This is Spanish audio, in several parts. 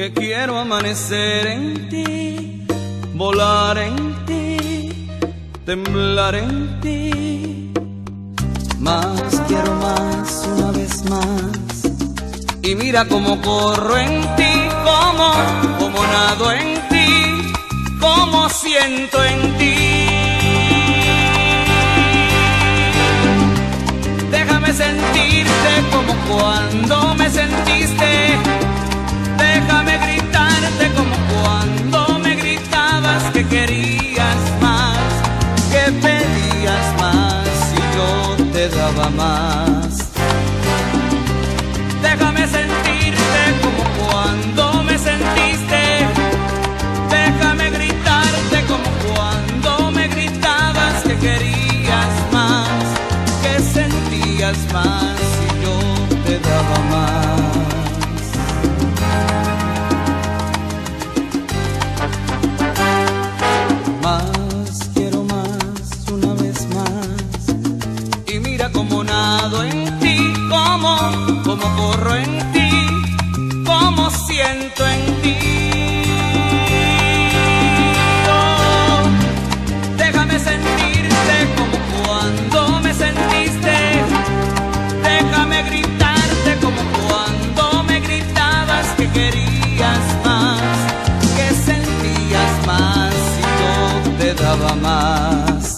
que quiero amanecer en ti, volar en ti, temblar en ti. Más quiero más, una vez más. Y mira cómo corro en ti, como nado en ti, como siento en ti. Déjame sentirte como cuando me sentiste. Déjame gritarte como cuando me gritabas que querías más, que pedías más y yo te daba más. Déjame sentirte como cuando me sentiste. Déjame gritarte como cuando me gritabas que querías más, que sentías más y yo te daba más. Más quiero más, una vez más. Y mira como nado en ti, como corro en ti, como siento en ti. Oh, déjame sentirte como cuando me sentiste. Déjame gritarte como cuando me gritabas que querías más, que sentías más y yo te daba más.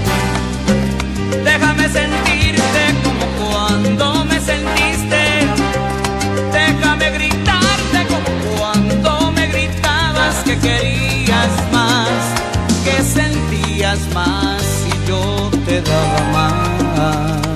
Déjame sentirte como cuando me sentiste. Déjame gritarte como cuando me gritabas que querías más, que sentías más y yo te daba más.